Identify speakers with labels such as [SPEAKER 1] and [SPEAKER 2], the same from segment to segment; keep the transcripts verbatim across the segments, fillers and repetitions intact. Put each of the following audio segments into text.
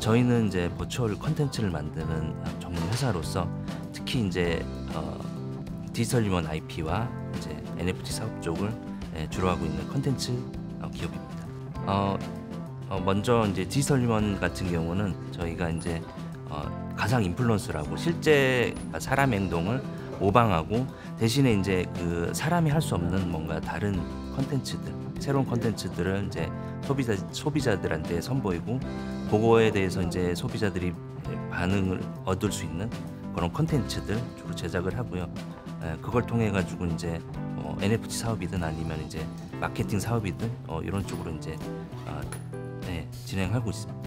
[SPEAKER 1] 저희는 이제 버추얼 콘텐츠를 만드는 전문 회사로서 특히 이제 어, 디지털 휴먼 아이피와 이제 엔에프티 사업 쪽을 예, 주로 하고 있는 콘텐츠 어, 기업입니다. 어, 어, 먼저 이제 디지털 휴먼 같은 경우는 저희가 이제 어, 가상 인플루언서라고 실제 사람 행동을 모방하고 대신에 이제 그 사람이 할 수 없는 뭔가 다른 콘텐츠들, 새로운 콘텐츠들을 이제 소비자 소비자들한테 선보이고 그거에 대해서 이제 소비자들이 반응을 얻을 수 있는 그런 콘텐츠들 주로 제작을 하고요. 에, 그걸 통해 가지고 이제 어, 엔에프티 사업이든 아니면 이제 마케팅 사업이든 어, 이런 쪽으로 이제 어, 네, 진행하고 있습니다.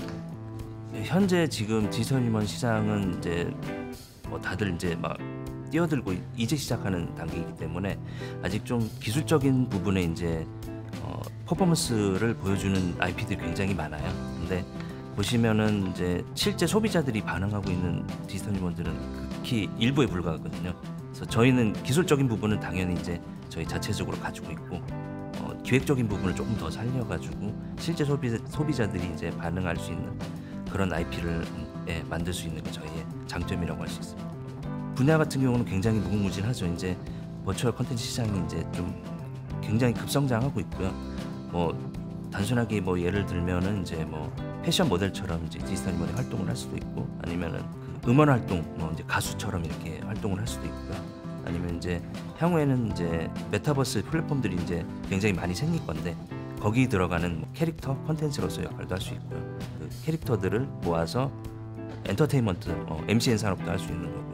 [SPEAKER 1] 현재 지금 디지털 휴먼 시장은 이제 뭐 다들 이제 막 뛰어들고 이제 시작하는 단계이기 때문에 아직 좀 기술적인 부분에 이제 어, 퍼포먼스를 보여주는 아이피들이 굉장히 많아요. 근데 보시면은 이제 실제 소비자들이 반응하고 있는 디지털 휴먼들은 극히 일부에 불과하거든요. 그래서 저희는 기술적인 부분은 당연히 이제 저희 자체적으로 가지고 있고 어, 기획적인 부분을 조금 더 살려가지고 실제 소비자, 소비자들이 이제 반응할 수 있는 그런 아이피를 예, 만들 수 있는 게 저희의 장점이라고 할 수 있습니다. 분야 같은 경우는 굉장히 무궁무진하죠. 이제 버추얼 콘텐츠 시장이 이제 좀 굉장히 급성장하고 있고요. 뭐 단순하게 뭐 예를 들면은 이제 뭐 패션 모델처럼 이제 디지털 휴먼이 활동을 할 수도 있고 아니면은 그 음원 활동, 뭐 이제 가수처럼 이렇게 활동을 할 수도 있고요. 아니면 이제 향후에는 이제 메타버스 플랫폼들이 이제 굉장히 많이 생길 건데 거기 들어가는 뭐 캐릭터 콘텐츠로서 역할도 할 수 있고요. 그 캐릭터들을 모아서 엔터테인먼트, 어, 엠시엔 산업도 할 수 있는 거고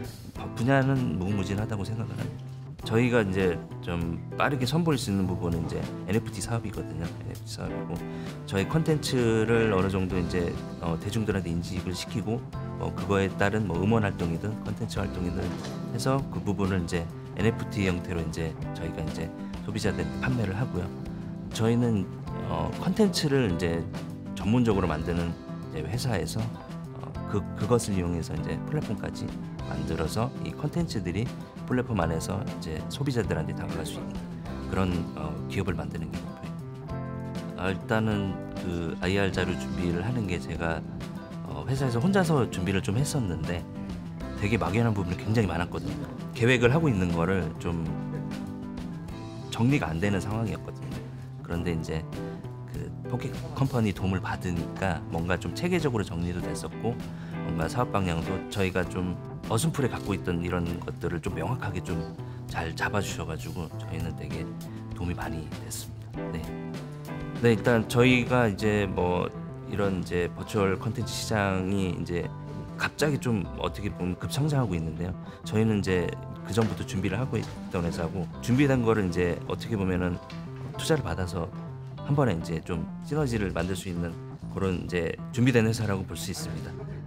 [SPEAKER 1] 분야는 무궁무진하다고 생각을 합니다. 저희가 이제 좀 빠르게 선보일 수 있는 부분은 이제 엔에프티 사업이거든요. 엔에프티 사업이고 저희 컨텐츠를 어느 정도 이제 어, 대중들한테 인식을 시키고 어, 그거에 따른 뭐 음원 활동이든 컨텐츠 활동이든 해서 그 부분을 이제 엔에프티 형태로 이제 저희가 이제 소비자들한테 판매를 하고요. 저희는 어, 컨텐츠를 이제 전문적으로 만드는 이제 회사에서 어, 그 그것을 이용해서 이제 플랫폼까지 만들어서 이 컨텐츠들이 플랫폼 안에서 이제 소비자들한테 다가갈 수 있는 그런 어, 기업을 만드는 게 목표예요. 아, 일단은 그 아이알 자료 준비를 하는 게 제가 어, 회사에서 혼자서 준비를 좀 했었는데 되게 막연한 부분이 굉장히 많았거든요. 계획을 하고 있는 거를 좀 정리가 안 되는 상황이었거든요. 그런데 이제 그 포켓 컴퍼니 도움을 받으니까 뭔가 좀 체계적으로 정리도 됐었고 뭔가 사업 방향도 저희가 좀 어슴풀에 갖고 있던 이런 것들을 좀 명확하게 좀 잘 잡아주셔가지고 저희는 되게 도움이 많이 됐습니다. 네. 네, 일단 저희가 이제 뭐 이런 이제 버추얼 콘텐츠 시장이 이제 갑자기 좀 어떻게 보면 급성장하고 있는데요. 저희는 이제 그 전부터 준비를 하고 있던 회사고 준비된 거를 이제 어떻게 보면은 투자를 받아서 한 번에 이제 좀 시너지를 만들 수 있는 그런 이제 준비된 회사라고 볼 수 있습니다.